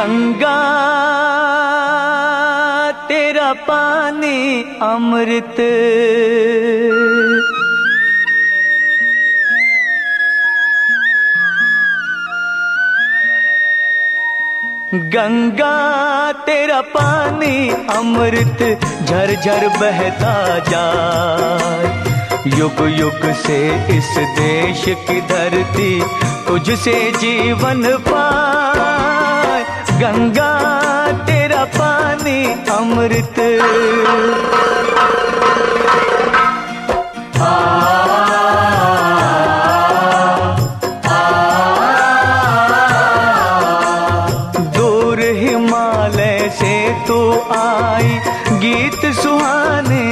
गंगा तेरा पानी अमृत, गंगा तेरा पानी अमृत झरझर बहता जाए। युग युग से इस देश की धरती तुझसे जीवन पाए। गंगा तेरा पानी अमृत। दूर हिमालय से तू आई, गीत सुहाने